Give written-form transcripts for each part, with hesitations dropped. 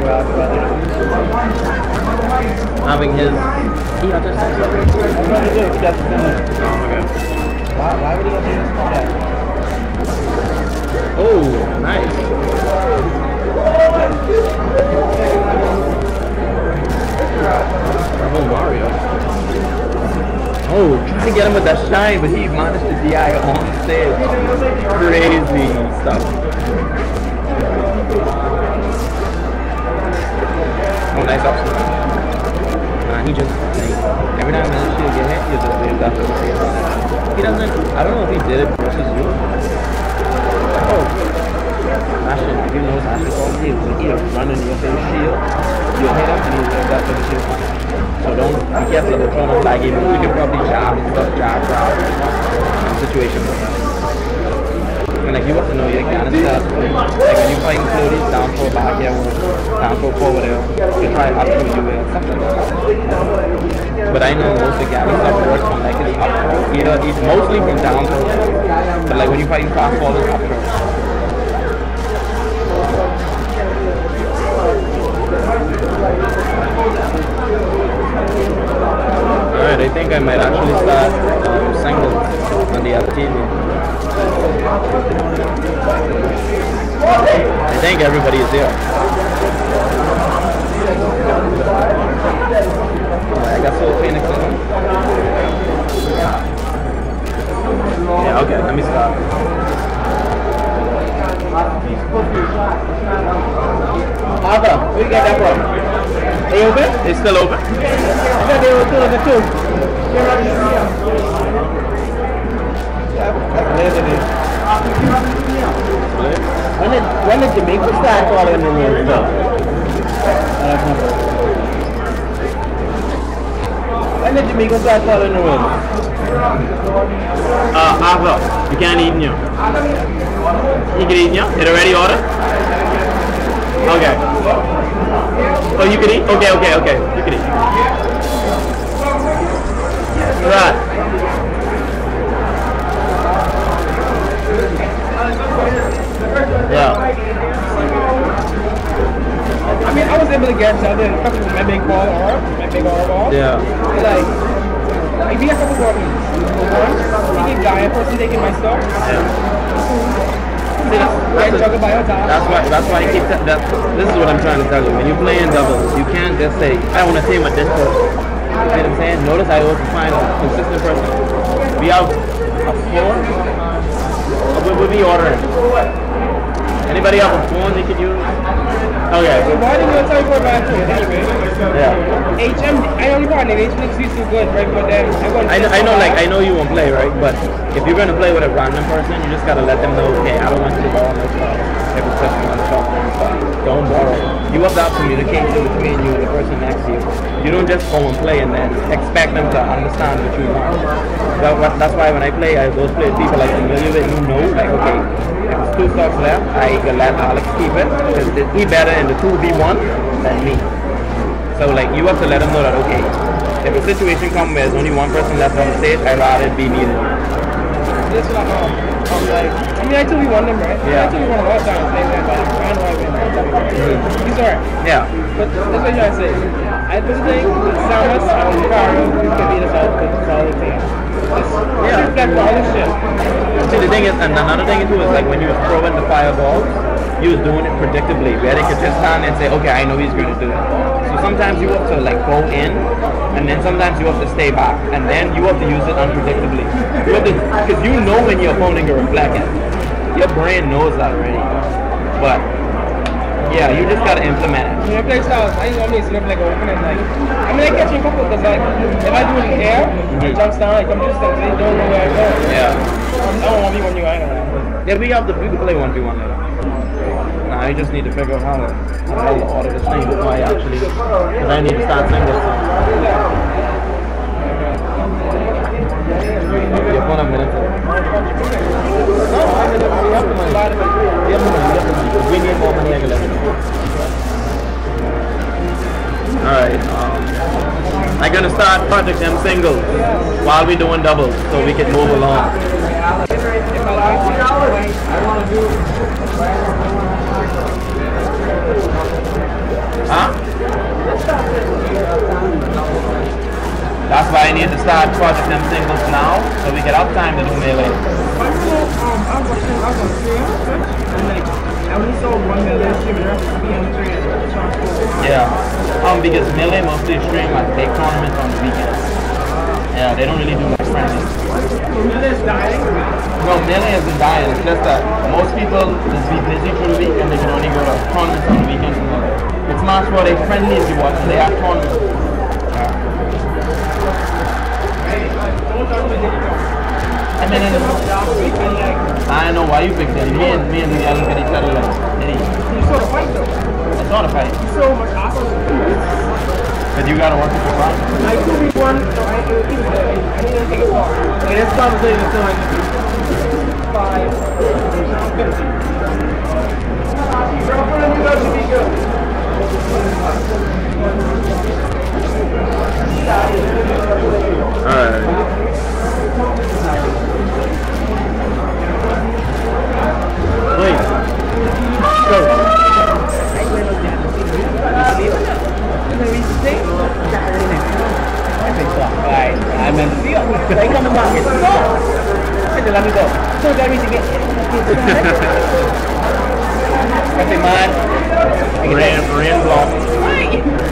Having his... He understands that. Why would he have to use that? Oh, nice. Bravo Mario. Oh, trying to get him with that shine, but he managed to DI on stage. Crazy stuff. Oh, nice up. He just, like, every time I should get hit, he just leaves after the face. He doesn't, I don't know if he did it versus you. Oh, Ashen, if you know Ashen calls, he'll run into your face shield, you'll hit him, and he'll leave after the shield. So don't be careful of the throwing of like even you can probably jab and stuff, jab situation like that. And like you have to know your kind of stuff. Like when you fighting floaties, down throw back here, down throw forward there, you try up throw you will, something like that. But I know most of the Gavin stuff works from like his up throw. Either it's mostly from down throw. But like when you fighting fast fall, it's up throw. Alright, I think I might actually start singles on the other team. I think everybody is here. I got Soul Phoenix on. Yeah, okay, let me start. Arthur, where you get that from? They open? It's still open. I thought they were still in the two. When did Jamaica start calling the real stuff? When did Jamaica start calling the real? Arthur, you can't eat now. You can eat now? Did you already order? Okay. Oh, you can eat? Okay. You can eat. Right. Yeah. I mean, I was able to get a couple of my big ball or my big ball. Yeah. Like, maybe a couple of one, he keep dying, person taking my stuff. That's why I keep that. This is what I'm trying to tell you. When you play in doubles, you can't just say, I want to team with this person. You see what I'm saying? Notice I also find a consistent person. We have a phone. We'll be ordering. Anybody have a phone they can use? Okay. So why didn't you tell me for bad food anyway? Yeah. HM, I only brought it. HM makes too good, right? But then I know you won't play, right? But if you're gonna play with a random person, you just gotta let them know, okay, I don't want you to borrow my stuff. If it's just one stuff, don't borrow. You have that communication between you and the person next to you. You don't just go and play and then expect them to understand what you want. That's why when I play, those people like familiar with, you know, like okay, if it's 2 stocks left, I can let Alex keep it because he better in the 2v1 than me. So like you have to let them know that okay, if a situation comes where there's only one person left on the stage, I'd rather it be me than you. This is like, I mean, I 2v1 them, right? Yeah. I 2v1 all the time. I know I win. He's alright. Yeah. But that's what I'm trying to say. I just think Samus and Mario can be the solid team. Yeah. Reflect all this shit. See, the thing is, and another thing too is like when you was throwing the fireballs, you was doing it predictably, where they could just stand and say, okay, I know he's going to do it. So sometimes you have to like go in, and then sometimes you have to stay back, and then you have to use it unpredictably. You have to, because you know when your opponent can reflect it. Your brain knows that already. But yeah, you just gotta implement it. When I play styles, I always look like open and like, I mean, I catch a couple because like, if I do it in the air, it jumps down, like I'm just like, they don't know where I go. Yeah. I don't want to be one you either. Yeah, we can play 1v1 later. Nah, I just need to figure out how to order this thing before I actually, because I need to start singles. Your phone a minute. No, we have the money. We need more money. Alright, I'm gonna start Project M singles while we're doing doubles so we can move along. start project them singles now, so we get up time to do melee. I was on stream, and like, I only saw one melee stream, and the rest was being traded. Yeah. Because melee mostly stream like big tournaments on the weekends. Yeah, they don't really do much friendly. So melee is dying? No, melee isn't dying. It's just that most people just be busy through the week and they can only go to tournaments on the weekends. It's Smash Bros. They friendly if you watch, and they have tournaments. I mean, I know why you picked it. Me and the other look at each other like, hey. You saw the fight though. I saw the fight. You saw much awesome. But you gotta work with your partner. Like 2v1, so I need to take a call. Okay, that's conversation until I get 5. Girlfriend, you guys should be good. Alright. Wait. Go. I'm in the field. They come to market. I said, let me go. So that means you get I say, man. Rain block.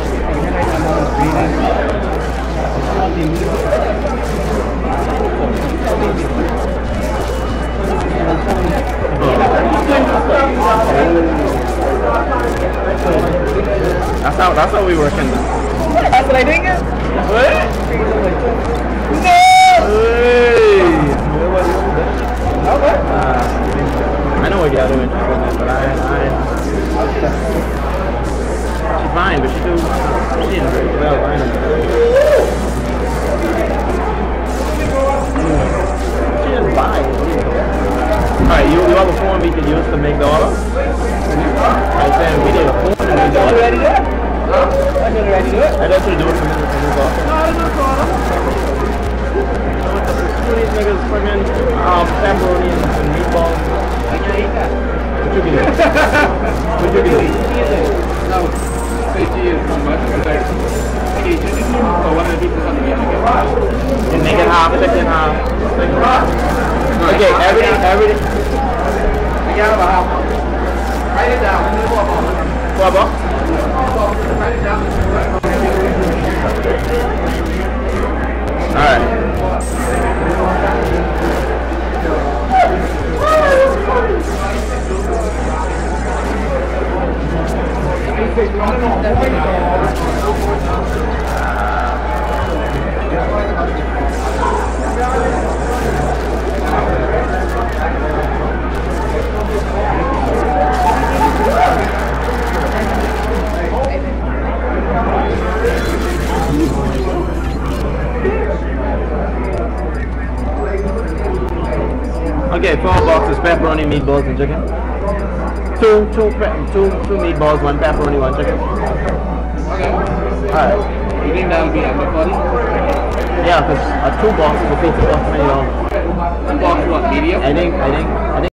That's how we working. That's what I think. What? No! Hey! Okay. I know what you're doing, but she's fine, but she's very well. I know. She just fine. Alright, you have a form we can use to make the order? I said we need a form to make the order. Ready to do it? I should ready to do it. I don't do it for this order. No, I don't do it. These niggas fucking pepperoni and meatballs. I can't eat that. What you can eat? What you can eat? No. Safety is too much. Okay, chicken or one of the pieces on the meat. And make it half, chicken half. Okay, everything. We have a half. Write it down. What about? Write it down. Alright. Okay, 4 boxes, pepperoni, meatballs, and chicken. Two meatballs, 1 pepperoni, 1 chicken. Okay. Alright. You think that'll be under 40? Yeah, because 2 boxes of pizza costs $20. 1 box what, medium? I think